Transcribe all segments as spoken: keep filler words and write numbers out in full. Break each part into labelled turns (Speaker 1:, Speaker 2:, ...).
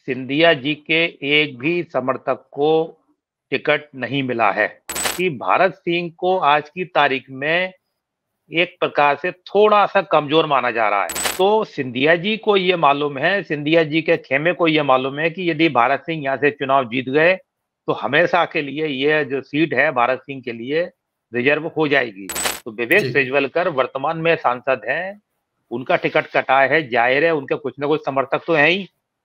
Speaker 1: सिंधिया जी के एक भी समर्थक को टिकट नहीं मिला है कि भारत सिंह को आज की तारीख में एक प्रकार से थोड़ा-सा कमज़ोर माना जा रहा है। तो सिंधिया जी को ये मालूम है, सिंधिया जी के खेमे को ये मालूम है कि यदि भारत सिंह यहाँ से चुनाव जीत गए, तो हमेशा के लिए ये जो सीट है भारत सिंह के लिए रिज़र्व हो जाएगी। तो विवेक
Speaker 2: जी।
Speaker 1: सेजवलकर वर्तमान में सांसद हैं, उनका टिकट कटा है, ज़ाहिर है उनके कुछ न कुछ समर्थक तो हैं ही।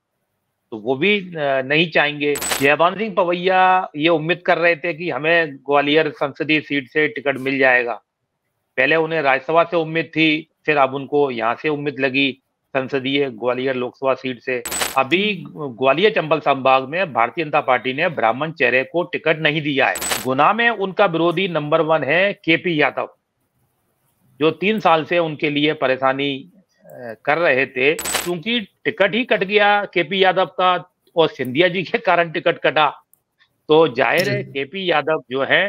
Speaker 1: तो वो भी अ, नहीं चाहेंगे। जयभान सिंह पवैया ये उम्मीद कर रहे थे कि हमें ग्वालियर संसदीय सीट से टिकट मिल जाएगा। पहले उन्हें राज्यसभा से उम्मीद थी, फिर अब उनको यहाँ से उम्मीद लगी संसदीय ग्वालियर लोकसभा सीट से। अभी ग्वालियर चंबल संभाग में भारतीय जनता पार्टी ने ब्राह्मण चेहरे को टिकट नहीं दिया है। गुना में उनका विरोधी नंबर वन है केपी यादव, जो तीन साल से उनके लिए परेशानी अ, कर रहे थे। क्योंकि टिकट ही कट गया केपी यादव का और सिंधिया जी के कारण टिकट कटा, तो ज़ाहिर है
Speaker 2: जी।
Speaker 1: केपी यादव जो है,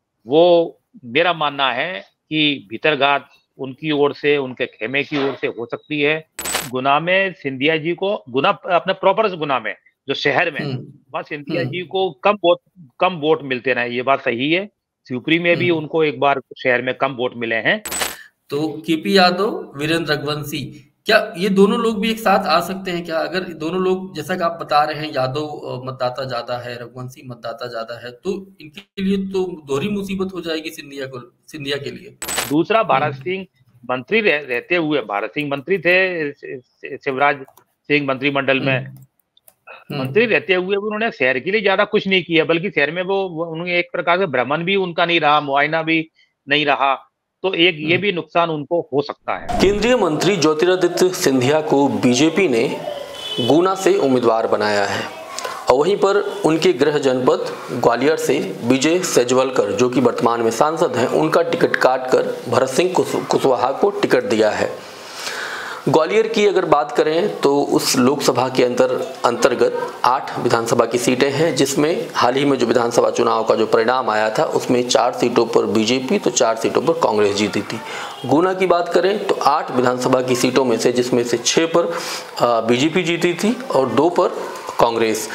Speaker 1: वो मेरा मानना है कि भीतरघात उनकी ओर से, उनके खेमे की ओर से हो सकती है। गुना में सिंधिया जी को गुना अपने प्रॉपर गुना में, जो शहर में,
Speaker 2: हुँ,
Speaker 1: वहाँ सिंधिया जी
Speaker 2: हुँ।
Speaker 1: को कम वोट कम वोट मिलते रहे, ये बात सही है। शिवपुरी में भी
Speaker 2: हुँ।
Speaker 1: उनको एक बार शहर में कम वोट मिले हैं।
Speaker 2: तो केपी यादव, वीरेंद्र रघुवंशी, क्या ये दोनों लोग भी एक साथ आ सकते हैं क्या? अगर दोनों लोग जैसा कि आप बता रहे हैं यादव अ, मतदाता ज़्यादा है, रघुवंशी मतदाता ज़्यादा है, तो इनके लिए तो दोहरी मुसीबत हो जाएगी सिंधिया को सिंधिया के लिए।
Speaker 1: दूसरा
Speaker 2: हुँ।
Speaker 1: भारत सिंह मंत्री रह रहते हुए भारत सिंह मंत्री थे शि शि शिवराज सिंह मंत्रिमंडल
Speaker 2: हुँ।
Speaker 1: में। मंत्री
Speaker 2: हुँ।
Speaker 1: रहते हुए भी उन्होंने शहर के लिए ज़्यादा कुछ नहीं किया, बल्कि शहर में वो वो उन्हें एक प्रकार से भ्रमण भी उनका नहीं रहा, मुआयना भी नहीं रहा। तो एक ये
Speaker 2: हुँ।
Speaker 1: भी नुकसान उनको हो सकता है।
Speaker 3: केंद्रीय मंत्री ज्योतिरादित्य सिंधिया को बीजेपी ने गुना से उम्मीदवार बनाया है और वहीं पर उनके गृह जनपद ग्वालियर से विजय सेजवलकर, जो कि वर्तमान में सांसद हैं, उनका टिकट काटकर भरत सिंह कुशवाहा को टिकट दिया है। ग्वालियर की अगर बात करें तो उस लोकसभा के अंतर अंतर्गत आठ विधानसभा की सीटें हैं, जिसमें हाल ही में जो विधानसभा चुनाव का जो परिणाम आया था उसमें चार सीटों पर बीजेपी तो चार सीटों पर कांग्रेस जीती थी। गुना की बात करें तो आठ विधानसभा की सीटों में से जिसमें से छः पर बीजेपी जीती थी और दो पर कांग्रेस।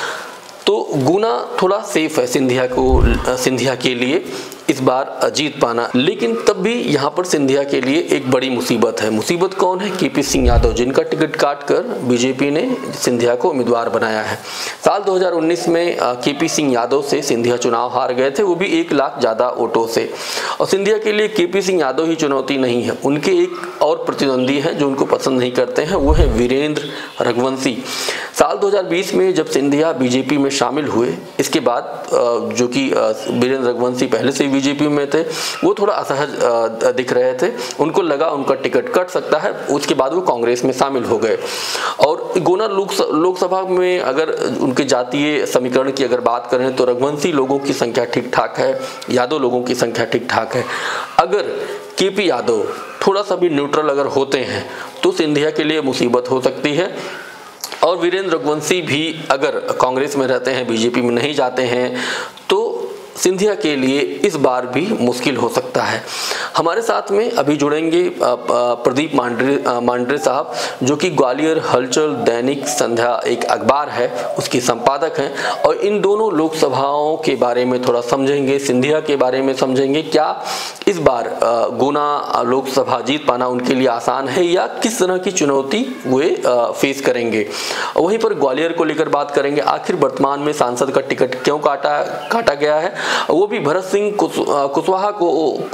Speaker 3: तो गुना थोड़ा सेफ है सिंधिया को सिंधिया के लिए इस बार जीत पाना, लेकिन तब भी यहाँ पर सिंधिया के लिए एक बड़ी मुसीबत है। मुसीबत कौन है? केपी सिंह यादव, जिनका टिकट काटकर बीजेपी ने सिंधिया को उम्मीदवार बनाया है। साल दो हज़ार उन्नीस में केपी सिंह यादव से सिंधिया चुनाव हार गए थे, वो भी एक लाख ज़्यादा वोटों से। और सिंधिया के लिए केपी सिंह यादव ही चुनौती नहीं है, उनके एक और प्रतिद्वंदी हैं जो उनको पसंद नहीं करते हैं, वो है वीरेंद्र रघुवंशी। साल दो हज़ार बीस में जब सिंधिया बीजेपी में शामिल हुए, इसके बाद जो कि वीरेंद्र रघुवंशी पहले से बीजेपी में थे, वो थोड़ा असहज दिख रहे थे, उनको लगा उनका टिकट कट सकता है, उसके बाद वो कांग्रेस में शामिल हो गए। और गुना लोकसभा में अगर उनके जातीय समीकरण की अगर बात करें तो रघुवंशी लोगों की संख्या ठीक ठाक है, यादव लोगों की संख्या ठीक ठाक है। अगर केपी यादव थोड़ा सा भी न्यूट्रल अगर होते हैं तो सिंधिया के लिए मुसीबत हो सकती है। और वीरेंद्र रघुवंशी भी अगर कांग्रेस में रहते हैं, बीजेपी में नहीं जाते हैं, तो सिंधिया के लिए इस बार भी मुश्किल हो सकता है। हमारे साथ में अभी जुड़ेंगे प्रदीप मांडरे मांडरे साहब, जो कि ग्वालियर हलचल दैनिक संध्या एक अखबार है उसकी संपादक हैं, और इन दोनों लोकसभाओं के बारे में थोड़ा समझेंगे, सिंधिया के बारे में समझेंगे। क्या इस बार गुना लोकसभा जीत पाना उनके लिए आसान है या किस तरह की चुनौती वे फेस करेंगे? वहीं पर ग्वालियर को लेकर बात करेंगे, आखिर वर्तमान में सांसद का टिकट क्यों काटा काटा गया है, वो भी भरत सिंह कुशवाहा को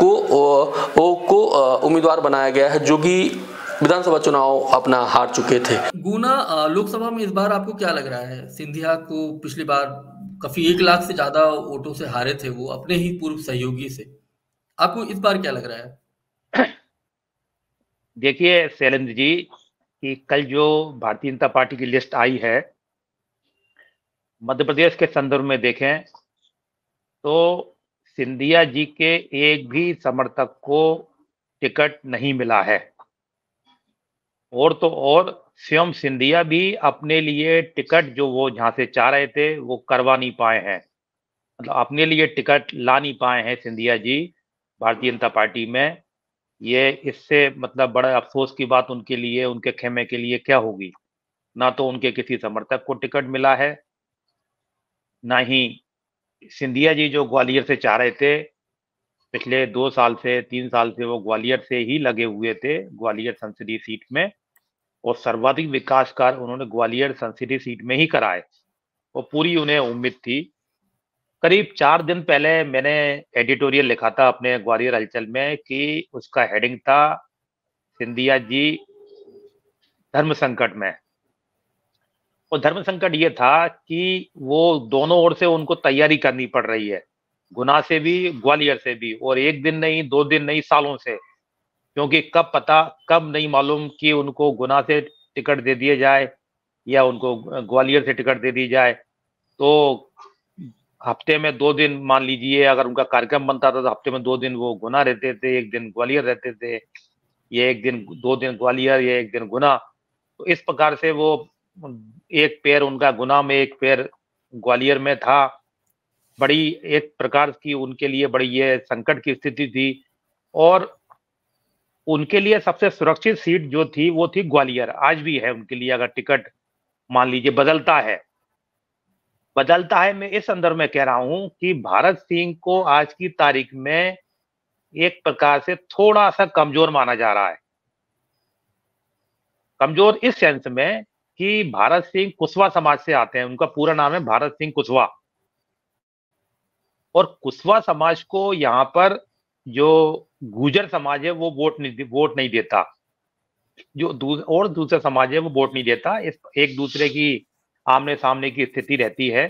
Speaker 3: को को उम्मीदवार बनाया गया है, जो कि विधानसभा चुनाव अपना हार चुके थे।
Speaker 2: गुना लोकसभा में इस बार आपको क्या लग रहा है? सिंधिया को पिछली बार काफी एक लाख से ज्यादा वोटों से हारे थे वो अपने ही पूर्व सहयोगी से, आपको इस बार क्या लग रहा है?
Speaker 1: देखिए शैलेंद्र जी, कि कल जो भारतीय जनता पार्टी की लिस्ट आई है, मध्य प्रदेश के संदर्भ में देखें तो सिंधिया जी के एक भी समर्थक को टिकट नहीं मिला है। और तो और स्वयं सिंधिया भी अपने लिए टिकट जो वो जहाँ से चाह रहे थे वो करवा नहीं पाए हैं, मतलब अपने लिए टिकट ला नहीं पाए हैं सिंधिया जी भारतीय जनता पार्टी में। ये इससे मतलब बड़ा अफसोस की बात उनके लिए, उनके खेमे के लिए क्या होगी। ना तो उनके किसी समर्थक को टिकट मिला है, ना ही सिंधिया जी जो ग्वालियर से चाह रहे थे, पिछले दो साल से तीन साल से वो ग्वालियर से ही लगे हुए थे, ग्वालियर संसदीय सीट में, और सर्वाधिक विकास कार्य उन्होंने ग्वालियर संसदीय सीट में ही कराए, वो पूरी उन्हें उम्मीद थी। करीब चार दिन पहले मैंने एडिटोरियल लिखा था अपने ग्वालियर हलचल में कि उसका हेडिंग था सिंधिया जी धर्म संकट में। और धर्म संकट ये था कि वो दोनों ओर से उनको तैयारी करनी पड़ रही है, गुना से भी ग्वालियर से भी, और एक दिन नहीं, दो दिन नहीं, सालों से, क्योंकि कब पता कब नहीं मालूम कि उनको गुना से टिकट दे दिया जाए या उनको ग्वालियर से टिकट दे दी जाए। तो हफ्ते में दो दिन मान लीजिए अगर उनका कार्यक्रम बनता था तो हफ्ते में दो दिन वो गुना रहते थे, एक दिन ग्वालियर रहते थे, ये एक दिन दो दिन ग्वालियर, ये एक दिन गुना। तो इस प्रकार से वो एक पैर उनका गुना में, एक पैर ग्वालियर में था। बड़ी एक प्रकार की उनके लिए बड़ी ये संकट की स्थिति थी, और उनके लिए सबसे सुरक्षित सीट जो थी वो थी ग्वालियर, आज भी है उनके लिए। अगर टिकट मान लीजिए बदलता है बदलता है मैं इस संदर्भ में कह रहा हूं कि भारत सिंह को आज की तारीख में एक प्रकार से थोड़ा सा कमजोर माना जा रहा है। कमजोर इस सेंस में कि भारत सिंह कुशवा समाज से आते हैं, उनका पूरा नाम है भारत सिंह कुशवा, और कुशवा समाज को यहाँ पर जो गुर्जर समाज है वो वोट नहीं वोट नहीं देता, जो दू, और दूसरा समाज है वो वोट नहीं देता। इस एक दूसरे की आमने सामने की स्थिति रहती है।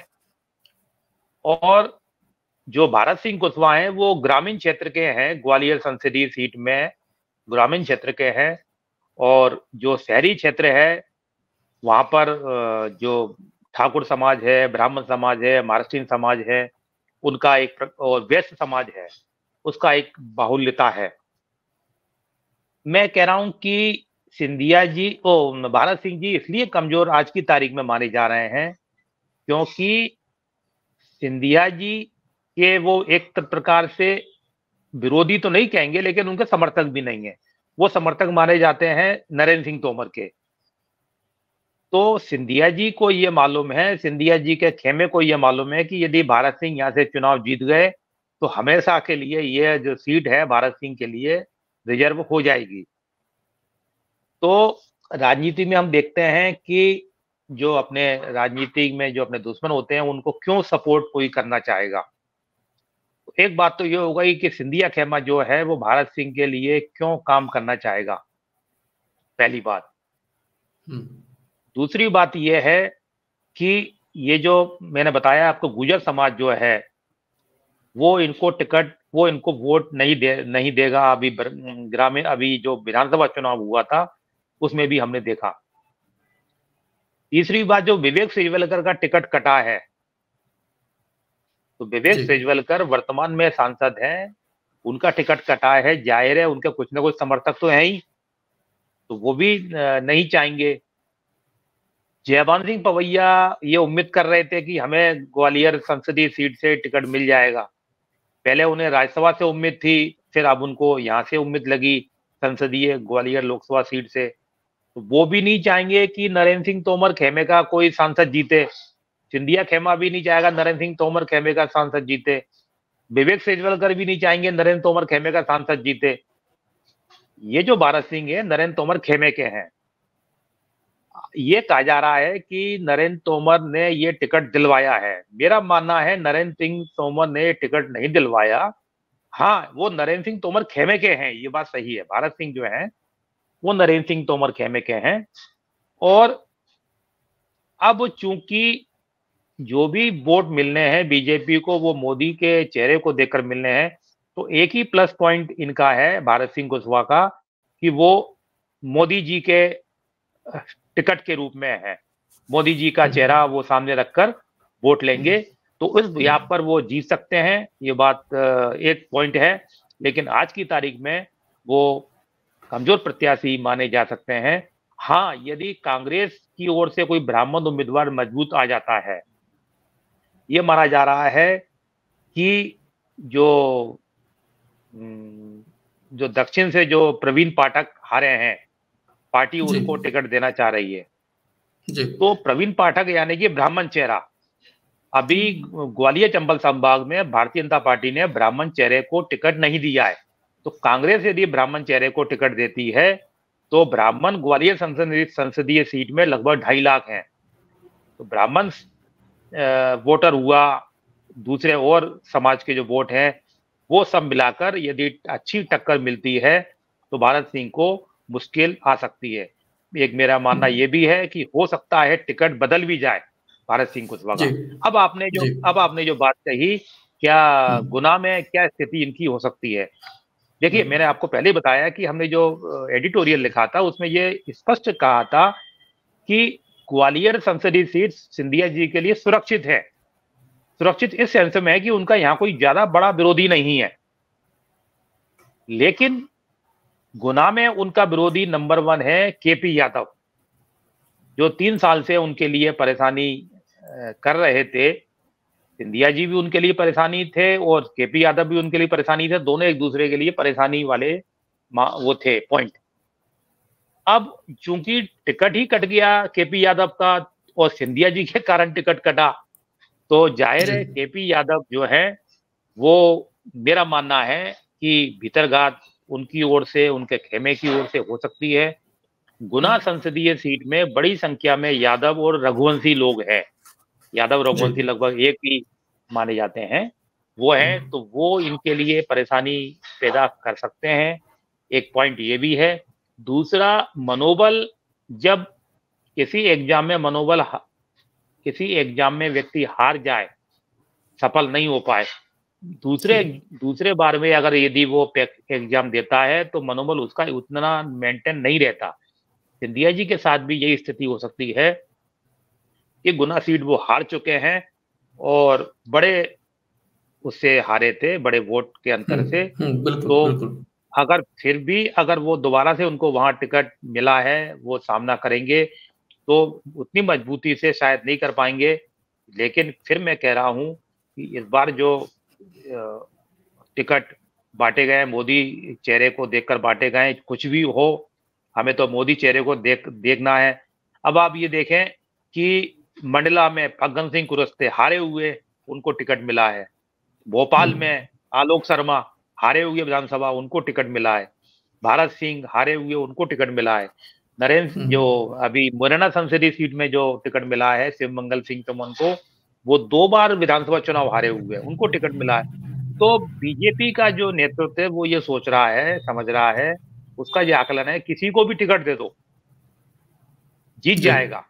Speaker 1: और जो भारत सिंह कुशवा हैं वो ग्रामीण क्षेत्र के हैं, ग्वालियर संसदीय सीट में ग्रामीण क्षेत्र के हैं, और जो शहरी क्षेत्र है वहां पर जो ठाकुर समाज है, ब्राह्मण समाज है, महाराष्ट्रीयन समाज है, उनका एक, और वैश्य समाज है, उसका एक बाहुल्यता है। मैं कह रहा हूं कि सिंधिया जी ओ भारत सिंह जी इसलिए कमजोर आज की तारीख में माने जा रहे हैं क्योंकि सिंधिया जी के वो एक प्रकार से विरोधी तो नहीं कहेंगे लेकिन उनके समर्थक भी नहीं है। वो समर्थक माने जाते हैं नरेंद्र सिंह तोमर के। तो सिंधिया जी को ये मालूम है, सिंधिया जी के खेमे को ये मालूम है कि यदि भारत सिंह यहाँ से चुनाव जीत गए तो हमेशा के लिए ये जो सीट है भारत सिंह के लिए रिजर्व हो जाएगी। तो राजनीति में हम देखते हैं कि जो अपने राजनीति में जो अपने दुश्मन होते हैं उनको क्यों सपोर्ट कोई करना चाहेगा। एक बात तो ये होगा कि सिंधिया खेमा जो है वो भारत सिंह के लिए क्यों काम करना चाहेगा, पहली बात। दूसरी बात यह है कि ये जो मैंने बताया आपको गुर्जर समाज जो है वो इनको टिकट वो इनको वोट नहीं दे नहीं देगा। अभी ग्रामीण अभी जो विधानसभा चुनाव हुआ था उसमें भी हमने देखा। तीसरी बात, जो विवेक सेजवलकर का टिकट कटा है, तो विवेक सेजवलकर वर्तमान में सांसद हैं, उनका टिकट कटा है, जाहिर है उनके कुछ ना कुछ समर्थक तो हैं ही, तो वो भी नहीं चाहेंगे। जयभान सिंह पवैया ये उम्मीद कर रहे थे कि हमें ग्वालियर संसदीय सीट से टिकट मिल जाएगा। पहले उन्हें राज्यसभा से उम्मीद थी, फिर अब उनको यहाँ से उम्मीद लगी संसदीय ग्वालियर लोकसभा सीट से। तो वो भी नहीं चाहेंगे कि नरेंद्र सिंह तोमर खेमे का कोई सांसद जीते। सिंधिया खेमा भी नहीं चाहेगा नरेंद्र सिंह तोमर खेमे का सांसद जीते। विवेक सेजवलकर भी नहीं चाहेंगे नरेंद्र तोमर खेमे का सांसद जीते। ये जो भारत सिंह है नरेंद्र तोमर खेमे के हैं। ये कहा जा रहा है कि नरेंद्र तोमर ने ये टिकट दिलवाया है। मेरा मानना है नरेंद्र सिंह तोमर ने टिकट नहीं दिलवाया। हाँ, वो नरेंद्र सिंह तोमर खेमे के हैं, ये बात सही है। भारत सिंह जो है वो नरेंद्र सिंह तोमर खेमे के हैं। और अब चूंकि जो भी वोट मिलने हैं बीजेपी को वो मोदी के चेहरे को देखकर मिलने हैं, तो एक ही प्लस पॉइंट इनका है भारत सिंह कुशवा का कि वो मोदी जी के टिकट के रूप में है। मोदी जी का चेहरा वो सामने रखकर वोट लेंगे, तो इस यहाँ पर वो जीत सकते हैं। ये बात एक पॉइंट है, लेकिन आज की तारीख में वो कमजोर प्रत्याशी माने जा सकते हैं। हाँ, यदि कांग्रेस की ओर से कोई ब्राह्मण उम्मीदवार मजबूत आ जाता है, ये माना जा रहा है कि जो जो दक्षिण से जो प्रवीण पाठक हारे हैं, पार्टी उनको टिकट देना चाह रही है। तो प्रवीण पाठक यानी कि ब्राह्मण चेहरा, अभी ग्वालियर चंबल संभाग में भारतीय जनता पार्टी ने ब्राह्मण चेहरे को टिकट नहीं दिया है। तो कांग्रेस यदि ब्राह्मण चेहरे को टिकट देती है तो ब्राह्मण ग्वालियर संसदीय संसदीय सीट में लगभग ढाई लाख हैं। तो ब्राह्मण वोटर हुआ, दूसरे और समाज के जो वोट हैं, वो सब मिलाकर यदि अच्छी टक्कर मिलती है तो भारत सिंह को मुश्किल आ सकती है। एक मेरा मानना ये भी है कि हो सकता है टिकट बदल भी जाए भारत सिंह कुशवाहा का। अब आपने जो अब आपने जो बात कही, क्या गुना में क्या स्थिति इनकी हो सकती है, देखिए मैंने आपको पहले ही बताया कि हमने जो एडिटोरियल लिखा था उसमें ये स्पष्ट कहा था कि ग्वालियर संसदीय सीट सिंधिया जी के लिए सुरक्षित है। सुरक्षित इस सेंस में है कि उनका यहाँ कोई ज्यादा बड़ा विरोधी नहीं है, लेकिन गुना में उनका विरोधी नंबर वन है केपी यादव, जो तीन साल से उनके लिए परेशानी कर रहे थे। सिंधिया जी भी उनके लिए परेशानी थे और केपी यादव भी उनके लिए परेशानी थे, दोनों एक दूसरे के लिए परेशानी वाले वो थे पॉइंट। अब चूंकि टिकट ही कट गया केपी यादव का और सिंधिया जी के कारण टिकट कटा, तो जाहिर है केपी यादव जो है वो, मेरा मानना है कि भीतरघात उनकी ओर से, उनके खेमे की ओर से हो सकती है। गुना संसदीय सीट में बड़ी संख्या में यादव और रघुवंशी लोग हैं, यादव रघुवंशी लगभग एक ही माने जाते हैं, वो है, तो वो इनके लिए परेशानी पैदा कर सकते हैं। एक पॉइंट ये भी है। दूसरा, मनोबल, जब किसी एग्जाम में मनोबल, किसी एग्जाम में व्यक्ति हार जाए, सफल नहीं हो पाए, दूसरे दूसरे बार में अगर यदि वो एग्जाम देता है तो मनोबल उसका उतना मेंटेन नहीं रहता। सिंधिया जी के साथ भी यही स्थिति हो सकती है कि गुना सीट वो हार चुके हैं और बड़े उससे हारे थे, बड़े वोट के अंतर से।
Speaker 2: बिल्कुल,
Speaker 1: तो
Speaker 2: बिल्कुल।
Speaker 1: अगर फिर भी अगर वो दोबारा से उनको वहां टिकट मिला है, वो सामना करेंगे तो उतनी मजबूती से शायद नहीं कर पाएंगे। लेकिन फिर मैं कह रहा हूं कि इस बार जो टिकट बांटे गए, मोदी चेहरे को देखकर बांटे गए, कुछ भी हो हमें तो मोदी चेहरे को देख देखना है। अब आप ये देखें कि मंडला में फग्गन सिंह कुलस्ते हारे हुए, उनको टिकट मिला है। भोपाल में आलोक शर्मा हारे हुए विधानसभा, उनको टिकट मिला है। भारत सिंह हारे हुए, उनको टिकट मिला है। नरेंद्र जो अभी मुरैना संसदीय सीट में जो टिकट मिला है शिव मंगल सिंह चौहान को, वो दो बार विधानसभा चुनाव हारे हुए, उनको टिकट मिला है। तो बीजेपी का जो नेतृत्व है वो ये सोच रहा है, समझ रहा है, उसका ये आकलन है, किसी को भी टिकट दे दो जीत जाएगा।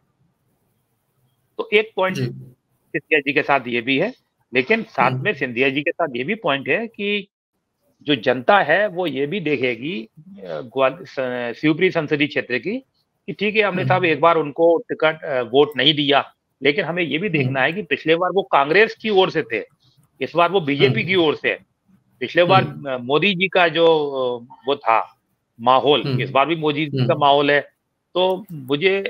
Speaker 1: तो एक पॉइंट सिंधिया जी के साथ ये भी है, लेकिन साथ में सिंधिया जी के साथ ये भी पॉइंट है कि जो जनता है वो ये भी देखेगी शिवपुरी संसदीय क्षेत्र की कि ठीक है, हमने साहब एक बार उनको टिकट वोट नहीं दिया, लेकिन हमें ये भी देखना है कि पिछले बार वो कांग्रेस की ओर से थे, इस बार वो बीजेपी की ओर से। पिछले बार मोदी जी का जो वो था माहौल, इस बार भी मोदी जी का माहौल है। तो मुझे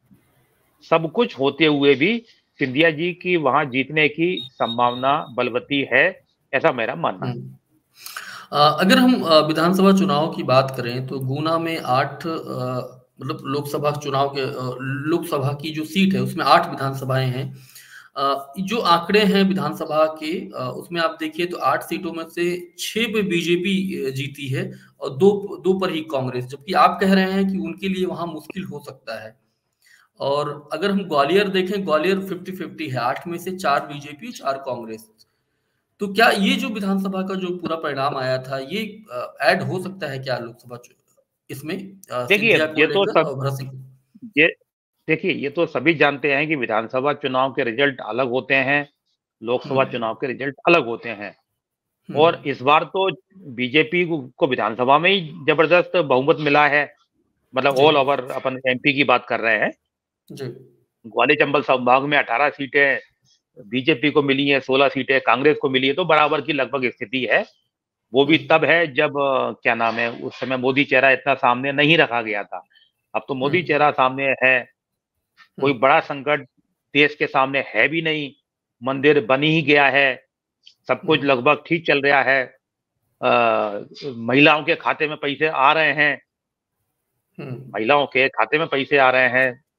Speaker 1: सब कुछ होते हुए भी सिंधिया जी की वहां जीतने की संभावना बलवती है, ऐसा मेरा मानना है।
Speaker 2: अगर हम विधानसभा चुनाव की बात करें तो गुना में आठ मतलब लोकसभा चुनाव के लोकसभा की जो सीट है उसमें आठ विधानसभाएं हैं। जो आंकड़े हैं विधानसभा के उसमें आप देखिए तो आठ सीटों में से छह पे बीजेपी जीती है और दो दो पर ही कांग्रेस, जबकि आप कह रहे हैं कि उनके लिए वहां मुश्किल हो सकता है। और अगर हम ग्वालियर देखें, ग्वालियर फिफ्टी फिफ्टी है, आठ में से चार बीजेपी चार कांग्रेस। तो क्या ये जो विधानसभा का जो पूरा परिणाम आया था ये ऐड हो सकता है क्या लोकसभा इसमें?
Speaker 1: देखिए ये तो सब ये देखिए ये तो सभी जानते हैं कि विधानसभा चुनाव के रिजल्ट अलग होते हैं, लोकसभा चुनाव के रिजल्ट अलग होते हैं। और इस बार तो बीजेपी को विधानसभा में ही जबरदस्त बहुमत मिला है, मतलब ऑल ओवर अपन एमपी की बात कर रहे हैं। ग्वालियर चंबल संभाग में अठारह सीटें बीजेपी को मिली है, सोलह सीटें कांग्रेस को मिली है, तो बराबर की लगभग स्थिति है। वो भी तब है जब क्या नाम है, उस समय मोदी चेहरा इतना सामने नहीं रखा गया था। अब तो मोदी चेहरा सामने है, कोई बड़ा संकट देश के सामने है भी नहीं, मंदिर बन ही गया है, सब कुछ लगभग ठीक चल रहा है, आ, महिलाओं के खाते में पैसे आ रहे हैं, महिलाओं के खाते में पैसे आ रहे हैं,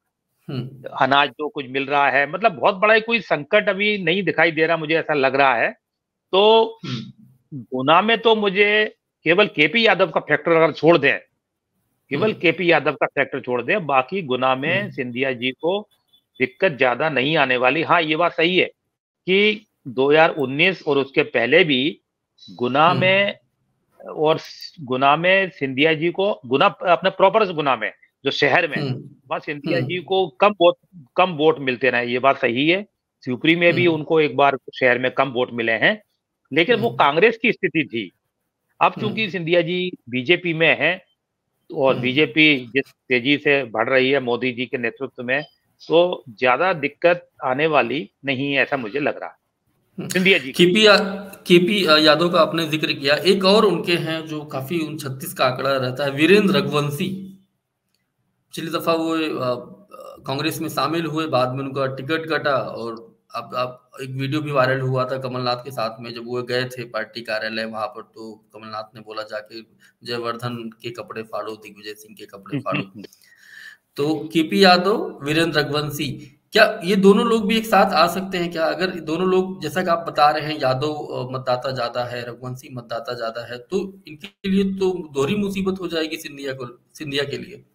Speaker 1: अनाज जो कुछ मिल रहा है, मतलब बहुत बड़ा कोई संकट अभी नहीं दिखाई दे रहा, मुझे ऐसा लग रहा है। तो गुना में तो मुझे केवल केपी यादव का फैक्टर अगर छोड़ दें, केवल केपी यादव का फैक्टर छोड़ दें, बाकी गुना में सिंधिया जी को दिक्कत ज्यादा नहीं आने वाली। हाँ, ये बात सही है कि दो हज़ार उन्नीस और उसके पहले भी गुना में और गुना में सिंधिया जी को, गुना अपने प्रॉपर गुना में जो शहर में, वहां सिंधिया जी को कम वोट कम वोट मिलते रहे, ये बात सही है। शिवपुरी में भी उनको एक बार शहर में कम वोट मिले हैं, लेकिन वो कांग्रेस की स्थिति थी। अब चूंकि सिंधिया जी बीजेपी में है और बीजेपी जिस तेजी से बढ़ रही है मोदी जी के नेतृत्व में, तो ज्यादा दिक्कत आने वाली नहीं है, ऐसा मुझे लग रहा है सिंधिया जी।
Speaker 2: केपी केपी यादव का आपने जिक्र किया, एक और उनके हैं जो काफी उन छत्तीस का आंकड़ा रहता है, वीरेंद्र रघुवंशी। पिछली दफा वो कांग्रेस में शामिल हुए, बाद में उनका टिकट कटा और अब अब एक वीडियो भी वायरल हुआ था कमलनाथ के साथ में, जब वो गए थे पार्टी कार्यालय वहां पर, तो कमलनाथ ने बोला जाके जयवर्धन के कपड़े फाड़ो, दिग्विजय सिंह के कपड़े फाड़ो। तो केपी यादव, वीरेंद्र रघुवंशी, क्या ये दोनों लोग भी एक साथ आ सकते हैं क्या? अगर दोनों लोग, जैसा कि आप बता रहे हैं, यादव मतदाता ज्यादा है, रघुवंशी मतदाता ज्यादा है, तो इनके लिए तो दोहरी मुसीबत हो जाएगी सिंधिया को सिंधिया के लिए।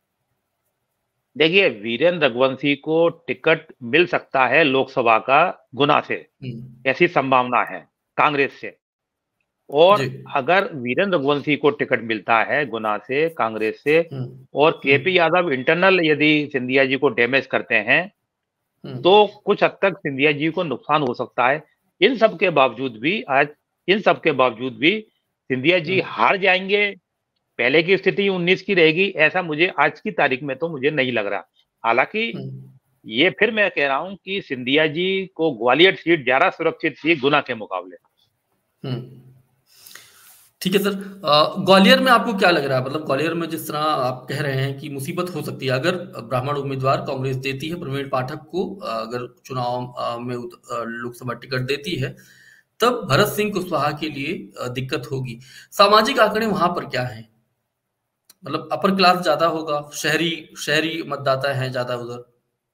Speaker 1: देखिए, वीरेंद्र रघुवंशी को टिकट मिल सकता है लोकसभा का गुना से, ऐसी संभावना है कांग्रेस से। और अगर वीरेंद्र रघुवंशी को टिकट मिलता है गुना से कांग्रेस से, और केपी यादव इंटरनल यदि सिंधिया जी को डैमेज करते हैं, तो कुछ हद तक सिंधिया जी को नुकसान हो सकता है। इन सब के बावजूद भी आज इन सब के बावजूद भी सिंधिया जी हार जाएंगे, पहले की स्थिति उन्नीस की रहेगी, ऐसा मुझे आज की तारीख में तो मुझे नहीं लग रहा। हालांकि ये फिर मैं कह रहा हूं कि सिंधिया जी को ग्वालियर सीट ज्यादा सुरक्षित थी गुना के मुकाबले।
Speaker 2: ठीक है सर, ग्वालियर में आपको क्या लग रहा है? मतलब ग्वालियर में जिस तरह आप कह रहे हैं कि मुसीबत हो सकती है अगर ब्राह्मण उम्मीदवार कांग्रेस देती है प्रवीण पाठक को, अगर चुनाव में लोकसभा टिकट देती है, तब भरत सिंह कुशवाहा के लिए दिक्कत होगी। सामाजिक आंकड़े वहां पर क्या है? मतलब अपर क्लास ज्यादा होगा, शहरी शहरी मतदाता है ज्यादा उधर?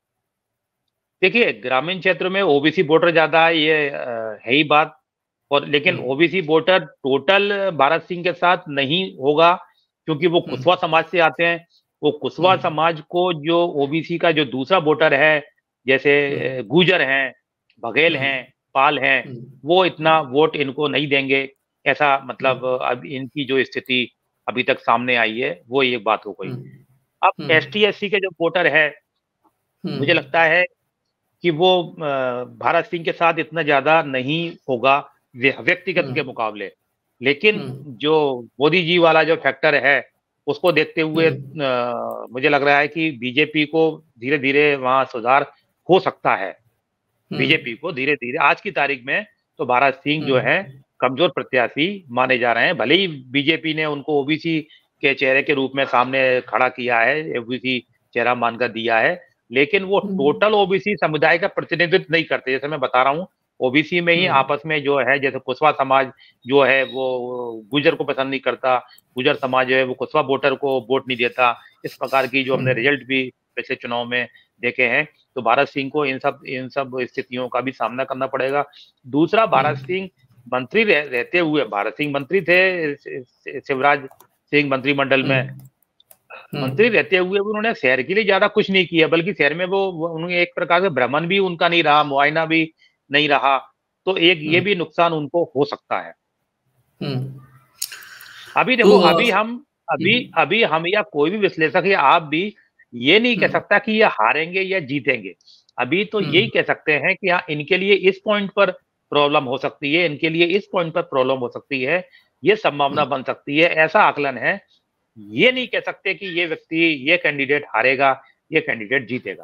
Speaker 1: देखिए, ग्रामीण क्षेत्र में ओबीसी वोटर ज्यादा है, ये है ही बात। और लेकिन OBC voter total Bharat Singh के साथ नहीं होगा, क्योंकि वो कुशवाहा समाज से आते हैं। वो कुशवाहा समाज को जो ओबीसी का जो दूसरा वोटर है, जैसे गुर्जर हैं, बघेल हैं, पाल हैं, वो इतना वोट इनको नहीं देंगे, ऐसा मतलब अब इनकी जो स्थिति अभी तक सामने आई है वो एक बात हो गई। अब एस टी एस सी के जो वोटर है, मुझे लगता है कि वो भारत सिंह के साथ इतना ज्यादा नहीं होगा व्यक्तिगत के मुकाबले, लेकिन जो मोदी जी वाला जो फैक्टर है उसको देखते हुए आ, मुझे लग रहा है कि बीजेपी को धीरे धीरे वहां सुधार हो सकता है। बीजेपी को धीरे धीरे आज की तारीख में तो भारत सिंह जो है कमजोर प्रत्याशी माने जा रहे हैं। भले ही बीजेपी ने उनको ओबीसी के चेहरे के रूप में सामने खड़ा किया है, ओबीसी चेहरा मानकर दिया है, लेकिन वो टोटल ओबीसी समुदाय का प्रतिनिधित्व नहीं करते। जैसे मैं बता रहा हूँ, ओबीसी में ही आपस में जो है, जैसे कुशवाहा समाज जो है वो गुर्जर को पसंद नहीं करता, गुर्जर समाज जो है वो कुशवाहा वोटर को वोट नहीं देता, इस प्रकार की जो हमने रिजल्ट भी पिछले चुनाव में देखे हैं। तो भारत सिंह को इन सब इन सब स्थितियों का भी सामना करना पड़ेगा। दूसरा, भारत सिंह मंत्री रह, रहते हुए भारत सिंह मंत्री थे शिवराज सिंह मंत्रिमंडल में, मंत्री रहते हुए उन्होंने शहर के लिए ज्यादा कुछ नहीं किया, बल्कि शहर में वो उन्हें एक प्रकार से भ्रमण भी उनका नहीं रहा, मुआयना भी नहीं रहा, तो एक ये भी नुकसान उनको हो सकता है। अभी देखो, तो, अभी हम अभी अभी हम या कोई भी विश्लेषक या आप भी ये नहीं कह सकता कि ये हारेंगे या जीतेंगे। अभी तो यही कह सकते हैं कि हाँ, इनके लिए इस पॉइंट पर प्रॉब्लम हो सकती है, इनके लिए इस पॉइंट पर प्रॉब्लम हो सकती है, ये संभावना बन सकती है, ऐसा आकलन है। ये नहीं कह सकते कि ये व्यक्ति, ये कैंडिडेट हारेगा, ये कैंडिडेट जीतेगा।